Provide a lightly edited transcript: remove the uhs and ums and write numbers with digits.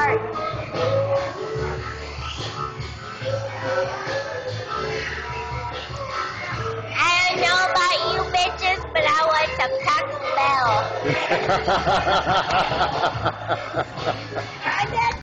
heart. I don't know about you bitches, but I want some Taco Bell.